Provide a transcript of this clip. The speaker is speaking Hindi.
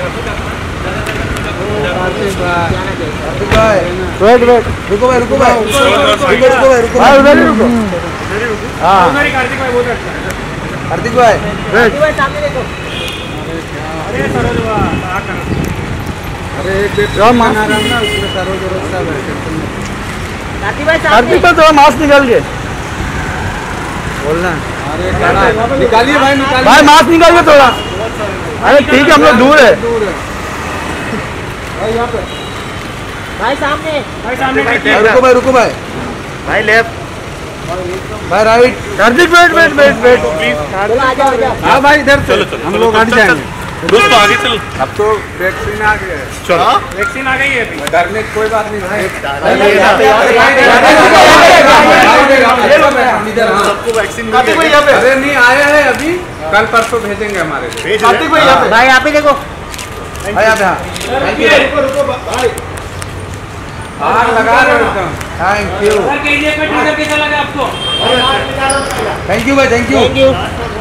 वेट वेट रुको भाई रुको भाई उधर ही रुको। हाँ कार्तिक भाई बहुत अच्छा है। कार्तिक भाई सामने देखो। अरे सरोज अरे कार्तिक भाई थोड़ा मास्क निकाल के बोलना। अरे निकालिए भाई भाई मास्क निकाल के थोड़ा। अरे ठीक है हम लोग दूर है भाई। यहाँ पे भाई सामने रुको भाई लेफ्ट भाई राइट। Kartik wait please. हाँ भाई इधर चलो हम लोग हट जाएंगे दोस्तों आगे चलो। अब तो वैक्सीन आ गई है। चलो वैक्सीन आ गई है डरने की कोई बात नहीं भाई। सबको वैक्सीन अरे नहीं आया है अभी कल परसों भेजेंगे हमारे भाई। यहाँ पे देखो भाई यहाँ पे। रुको भाई आग लगा रहे हो एकदम। Thank you. कैसा लगा आपको? थैंक यू भाई थैंक यू।